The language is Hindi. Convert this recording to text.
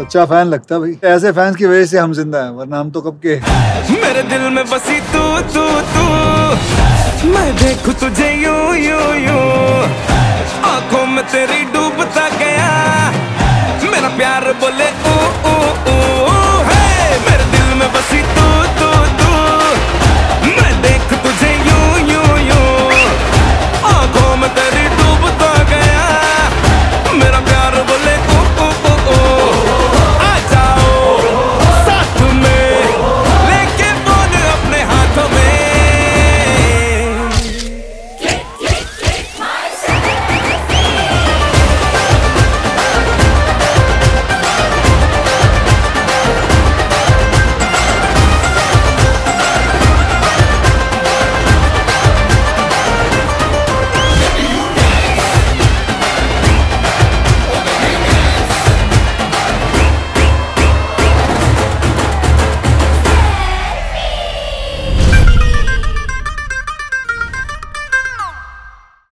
सच्चा फैन लगता है भाई। ऐसे फैंस की वजह से हम जिंदा हैं, वरना हम तो कब के। मेरे दिल में बसी तू तू तू, मैं देखूं तुझे यूं यूं यूं, आंखों में तेरी डूबता गया, मेरा प्यार बोले